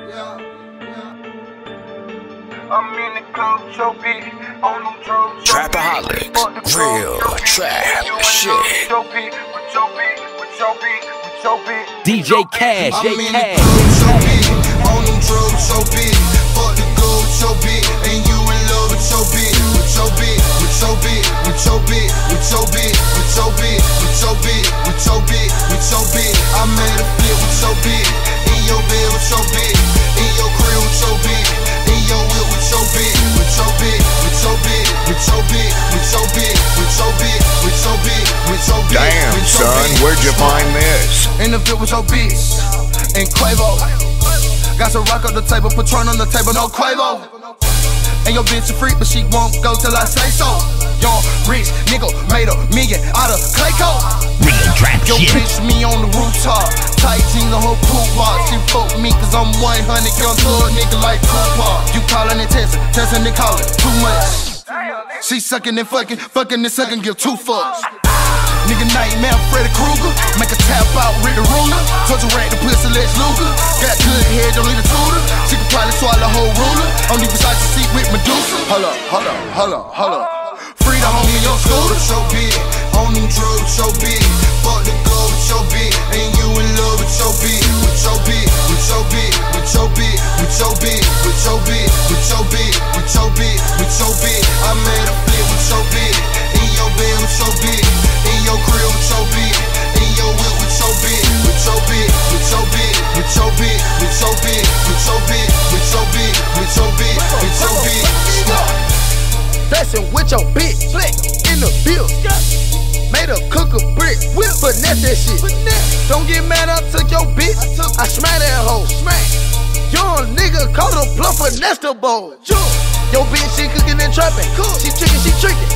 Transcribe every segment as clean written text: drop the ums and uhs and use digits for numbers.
I'm in the club, so big, on them drugs. Trapaholics, real trap shit. DJ Cash, I'm in the club, so big, on them drugs, so big. Fuck the gold, so big, and you in love with so big, with so big, with so big, with so big, with so big, with so big, with so big, with so big, with so big. I made a flip with so big, in your bed with so big, in your crib with so big, in your whip with so big, with so big, with so big, with so big, with so big, with so big, with so big, with so big. Damn, son, where'd you find this? In the field with your bitch, and Quavo. Got some rock on the table, Patron on the table, no Quavo. And your bitch a freak, but she won't go till I say so. Young, rich, nigga, made $1 million out of Clayco. Real trap Yo, shit. bitch, me on the rooftop. Tight jeans on her pool bar. She fuck me cause I'm 100, young thug nigga like Tupac. You callin' and testin' and callin', too much. She suckin' and fuckin', fuckin' and suckin', give 2 fucks. Nigga nightmare, Freddy Krueger. Make a tap out, Rick the ruler. Torture rack the pussy, Lex Luger. Got good head, don't need a tutor. She can probably swallow a whole ruler. On the Versace seat with Medusa. Hold up, hold up, hold up, hold up. Free the homie in your scooter. So big, on them drugs, so big. Fuck the gold, so big. And you in love with so big, with so big, with so big, with so big, with so big, with so big, with so big, with so big, with so big. I made a flip with so big. In your bed with so big. In your crib with so big. In your whip with so big. With so big, with so big, with so big, with so big, with so big, with so big, with so big, with so big. Flexin' with your bitch, in the field. Made her cook a brick, finesse that shit. Don't get mad, I took your bitch, I smack that hoe. Young nigga called her bluff a nester bowl. Yo bitch, she cookin' and trappin', she trickin'.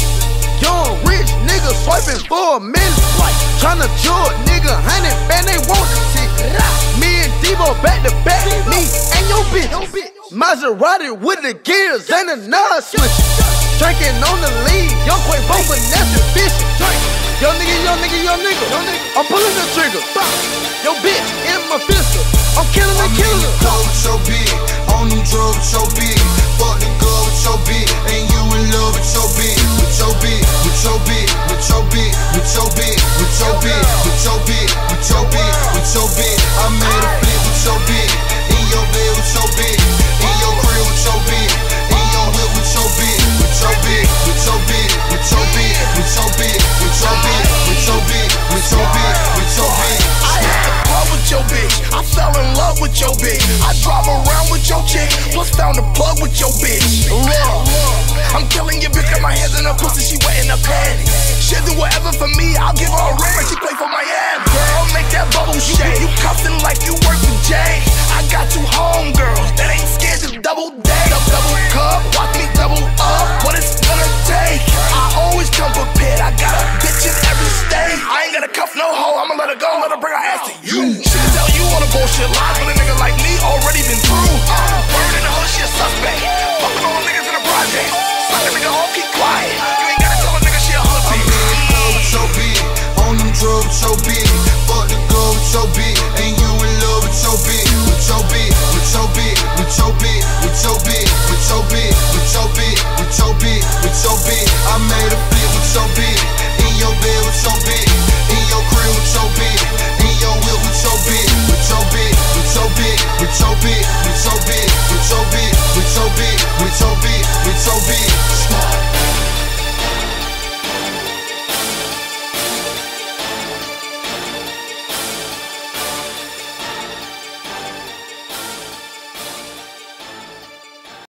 Young rich nigga swiping for $1 million. Tryna jewel nigga 100 band, they want the ticket. Me and Devo back to back, me and your bitch. Maserati with the gears and the nut switch. Drinking on the lead, young Quavo finesse fishing. Yo nigga, I'm pulling the trigger. Yo bitch in my pistol, I'm killing her. Gold so big, on them drugs so big. Fuck the gold so big, and you in love with so big, with so big, with so big, with so big, with so big, with so big, with so big, with so big, with so big. I made a flip with so big, in your bed with so big, in your crib with so big, in your whip with so big, with so big, with so big, with so big, with so big, with so big, with so big, with so big, with so big. I had to club with your bitch, I fell in love with your bitch. I drive around with your chick, plus found a plug with your bitch. I'm killing your bitch, got my hands in her pussy, she wet in her panties. She'll do whatever for me, I'll give her a ring when she play for Miami. Girl, make that bubble shake, you cuffin' like you work for Jay. I got 2 homegirls that ain't scared to double date. Double cup, watch me double up, what it's gonna take. I always come prepared, I got a bitch in every state. I ain't gonna cuff no hoe, I'ma let her go, let her bring her ass to you. She can tell you on a bullshit line, but a nigga like me already been through. Word in the hood, she a suspect. Fuckin' all niggas in the project. Suck a nigga off, keep quiet. You ain't gotta tell a nigga she a hood bitch. So big, on them drugs so big. Fuck the gold so big, and you in love with so big, with so big, with so big, with so big, with so big, with so big, with so big, with so big, with so big. I made a flip with so big, in your bed with so big, in your crib with so big, in your whip with so big, with so big, with so big, with so big, with so big, with so big, with so big, with so big, with so big.